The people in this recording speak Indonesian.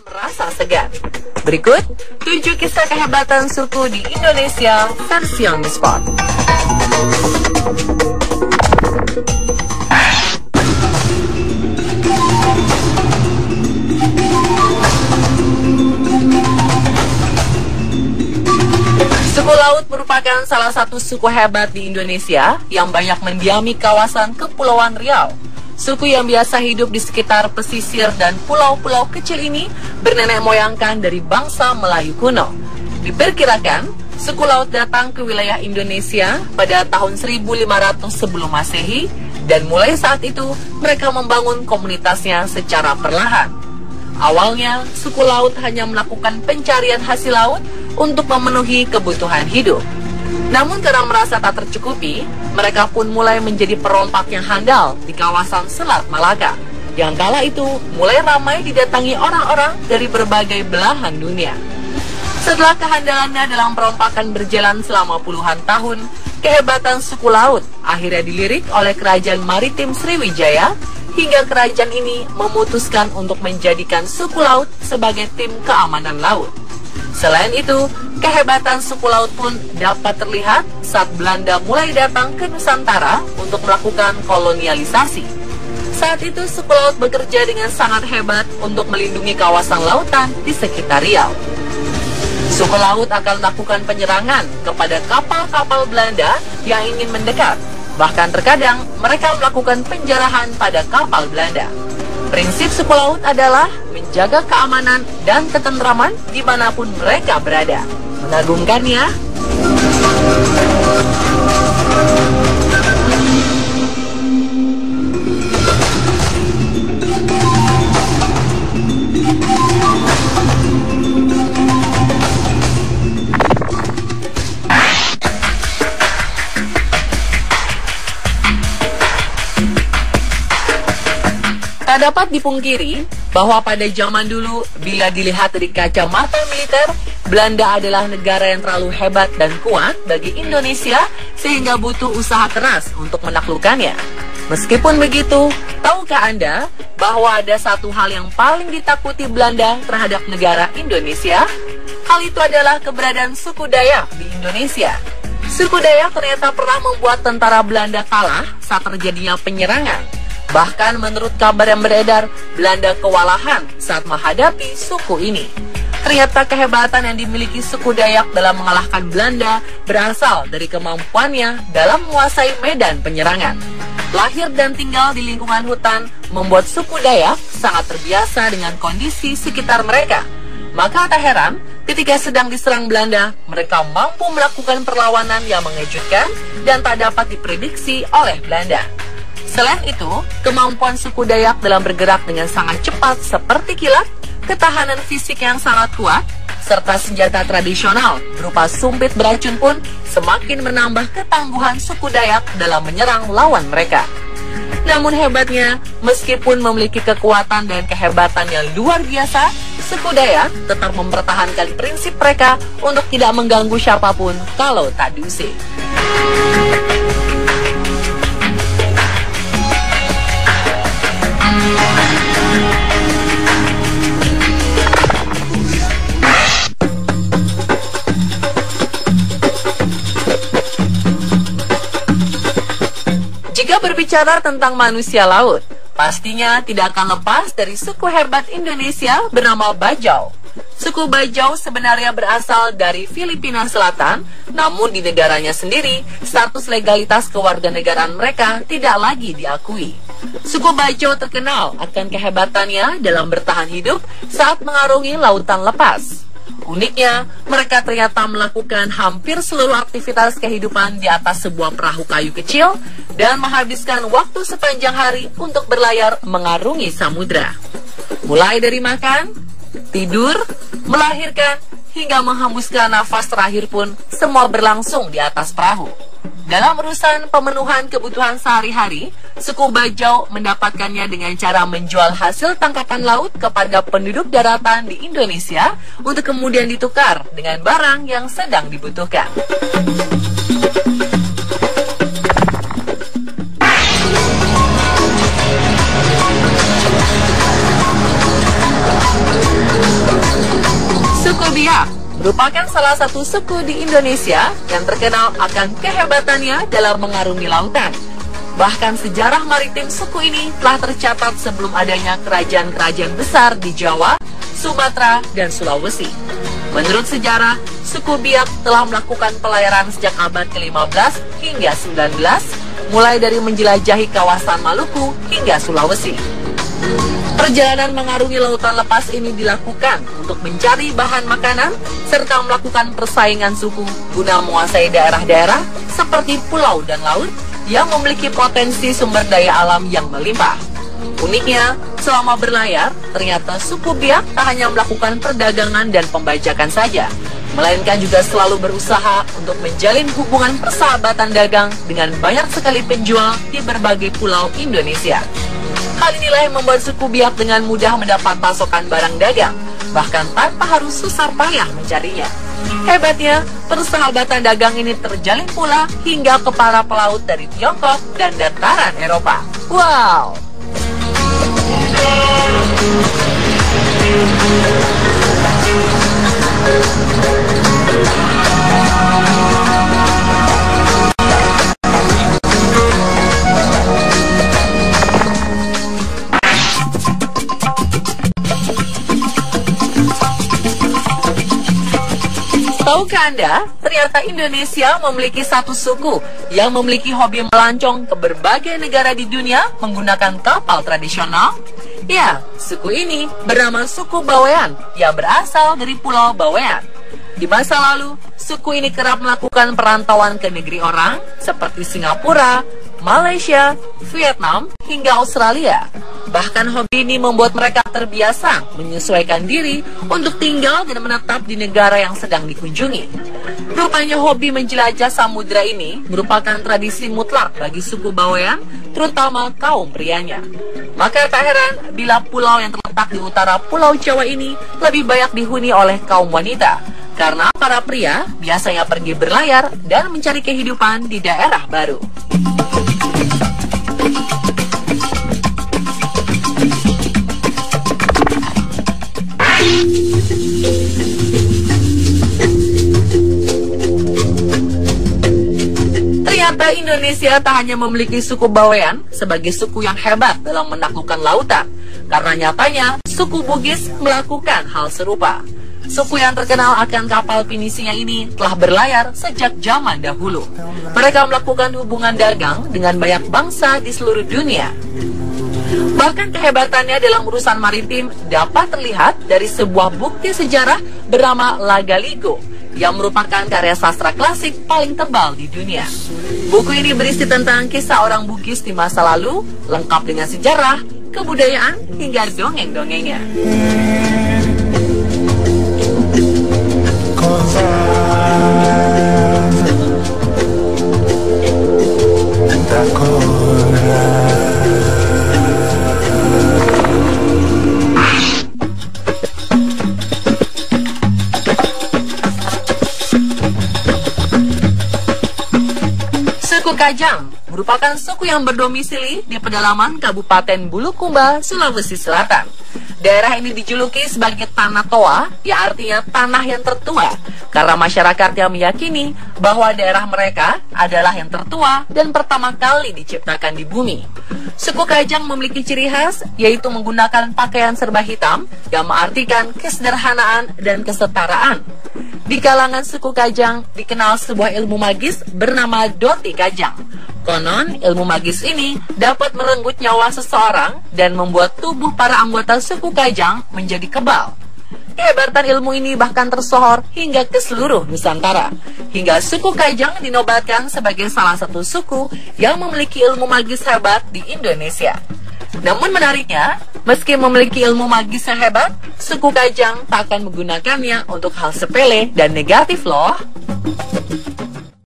rasa segar. Berikut 7 kisah kehebatan suku di Indonesia versi On The Spot. Suku Laut merupakan salah satu suku hebat di Indonesia yang banyak mendiami kawasan Kepulauan Riau. Suku yang biasa hidup di sekitar pesisir dan pulau-pulau kecil ini bernenek moyangkan dari bangsa Melayu kuno. Diperkirakan, suku Laut datang ke wilayah Indonesia pada tahun 1500 sebelum Masehi dan mulai saat itu mereka membangun komunitasnya secara perlahan. Awalnya, suku Laut hanya melakukan pencarian hasil laut untuk memenuhi kebutuhan hidup. Namun karena merasa tak tercukupi, mereka pun mulai menjadi perompak yang handal di kawasan Selat Malaka, yang kala itu mulai ramai didatangi orang-orang dari berbagai belahan dunia. Setelah kehandalannya dalam perompakan berjalan selama puluhan tahun, kehebatan suku Laut akhirnya dilirik oleh Kerajaan Maritim Sriwijaya, hingga kerajaan ini memutuskan untuk menjadikan suku Laut sebagai tim keamanan laut. Selain itu, kehebatan suku Laut pun dapat terlihat saat Belanda mulai datang ke Nusantara untuk melakukan kolonialisasi. Saat itu, suku Laut bekerja dengan sangat hebat untuk melindungi kawasan lautan di sekitar Riau. Suku Laut akan melakukan penyerangan kepada kapal-kapal Belanda yang ingin mendekat. Bahkan terkadang mereka melakukan penjarahan pada kapal Belanda. Prinsip suku Laut adalah menjaga keamanan dan ketentraman dimanapun mereka berada. Mengagumkan ya? Tak dapat dipungkiri bahwa pada zaman dulu, bila dilihat dari kacamata militer, Belanda adalah negara yang terlalu hebat dan kuat bagi Indonesia sehingga butuh usaha keras untuk menaklukkannya. Meskipun begitu, tahukah Anda bahwa ada satu hal yang paling ditakuti Belanda terhadap negara Indonesia? Hal itu adalah keberadaan suku Dayak di Indonesia. Suku Dayak ternyata pernah membuat tentara Belanda kalah saat terjadinya penyerangan. Bahkan menurut kabar yang beredar, Belanda kewalahan saat menghadapi suku ini. Ternyata kehebatan yang dimiliki suku Dayak dalam mengalahkan Belanda berasal dari kemampuannya dalam menguasai medan penyerangan. Lahir dan tinggal di lingkungan hutan membuat suku Dayak sangat terbiasa dengan kondisi sekitar mereka. Maka tak heran ketika sedang diserang Belanda, mereka mampu melakukan perlawanan yang mengejutkan dan tak dapat diprediksi oleh Belanda. Selain itu, kemampuan suku Dayak dalam bergerak dengan sangat cepat seperti kilat, ketahanan fisik yang sangat kuat, serta senjata tradisional berupa sumpit beracun pun semakin menambah ketangguhan suku Dayak dalam menyerang lawan mereka. Namun hebatnya, meskipun memiliki kekuatan dan kehebatan yang luar biasa, suku Dayak tetap mempertahankan prinsip mereka untuk tidak mengganggu siapapun kalau tak diusir. Jika berbicara tentang manusia laut, pastinya tidak akan lepas dari suku hebat Indonesia bernama Bajau. Suku Bajau sebenarnya berasal dari Filipina Selatan, namun di negaranya sendiri, status legalitas kewarganegaraan mereka tidak lagi diakui. Suku Bajau terkenal akan kehebatannya dalam bertahan hidup saat mengarungi lautan lepas. Uniknya, mereka ternyata melakukan hampir seluruh aktivitas kehidupan di atas sebuah perahu kayu kecil dan menghabiskan waktu sepanjang hari untuk berlayar mengarungi samudra. Mulai dari makan, tidur, melahirkan, hingga menghembuskan nafas terakhir pun semua berlangsung di atas perahu. Dalam urusan pemenuhan kebutuhan sehari-hari, suku Bajau mendapatkannya dengan cara menjual hasil tangkapan laut kepada penduduk daratan di Indonesia untuk kemudian ditukar dengan barang yang sedang dibutuhkan. Biak merupakan salah satu suku di Indonesia yang terkenal akan kehebatannya dalam mengarungi lautan. Bahkan sejarah maritim suku ini telah tercatat sebelum adanya kerajaan-kerajaan besar di Jawa, Sumatera, dan Sulawesi. Menurut sejarah, suku Biak telah melakukan pelayaran sejak abad ke-15 hingga 19, mulai dari menjelajahi kawasan Maluku hingga Sulawesi. Perjalanan mengarungi lautan lepas ini dilakukan untuk mencari bahan makanan serta melakukan persaingan suku guna menguasai daerah-daerah seperti pulau dan laut yang memiliki potensi sumber daya alam yang melimpah. Uniknya, selama berlayar, ternyata suku Biak tak hanya melakukan perdagangan dan pembajakan saja, melainkan juga selalu berusaha untuk menjalin hubungan persahabatan dagang dengan banyak sekali penjual di berbagai pulau Indonesia. Hal inilah yang membuat suku Biak dengan mudah mendapat pasokan barang dagang, bahkan tanpa harus susah payah mencarinya. Hebatnya, persahabatan dagang ini terjalin pula hingga ke para pelaut dari Tiongkok dan dataran Eropa. Wow! Tahukah Anda, ternyata Indonesia memiliki satu suku yang memiliki hobi melancong ke berbagai negara di dunia menggunakan kapal tradisional? Ya, suku ini bernama suku Bawean yang berasal dari Pulau Bawean. Di masa lalu, suku ini kerap melakukan perantauan ke negeri orang seperti Singapura, Malaysia, Vietnam, hingga Australia. Bahkan hobi ini membuat mereka terbiasa menyesuaikan diri untuk tinggal dan menetap di negara yang sedang dikunjungi. Rupanya hobi menjelajah samudera ini merupakan tradisi mutlak bagi suku Bawean, terutama kaum prianya. Maka tak heran bila pulau yang terletak di utara Pulau Jawa ini lebih banyak dihuni oleh kaum wanita, karena para pria biasanya pergi berlayar dan mencari kehidupan di daerah baru. Ternyata Indonesia tak hanya memiliki suku Bawean sebagai suku yang hebat dalam menaklukkan lautan, karena nyatanya suku Bugis melakukan hal serupa. Suku yang terkenal akan kapal pinisinya ini telah berlayar sejak zaman dahulu. Mereka melakukan hubungan dagang dengan banyak bangsa di seluruh dunia. Bahkan kehebatannya dalam urusan maritim dapat terlihat dari sebuah bukti sejarah bernama Lagaligo, yang merupakan karya sastra klasik paling tebal di dunia. Buku ini berisi tentang kisah orang Bugis di masa lalu, lengkap dengan sejarah, kebudayaan, hingga dongeng-dongengnya. Suku Kajang merupakan suku yang berdomisili di pedalaman Kabupaten Bulukumba, Sulawesi Selatan. Daerah ini dijuluki sebagai Tanah Toa, yang artinya tanah yang tertua, karena masyarakatnya meyakini bahwa daerah mereka adalah yang tertua dan pertama kali diciptakan di bumi. Suku Kajang memiliki ciri khas, yaitu menggunakan pakaian serba hitam yang mengartikan kesederhanaan dan kesetaraan. Di kalangan suku Kajang dikenal sebuah ilmu magis bernama Doti Kajang. Konon, ilmu magis ini dapat merenggut nyawa seseorang dan membuat tubuh para anggota suku Kajang menjadi kebal. Kehebatan ilmu ini bahkan tersohor hingga ke seluruh Nusantara, hingga suku Kajang dinobatkan sebagai salah satu suku yang memiliki ilmu magis hebat di Indonesia. Namun menariknya, meski memiliki ilmu magis yang hebat, suku Kajang tak akan menggunakannya untuk hal sepele dan negatif loh.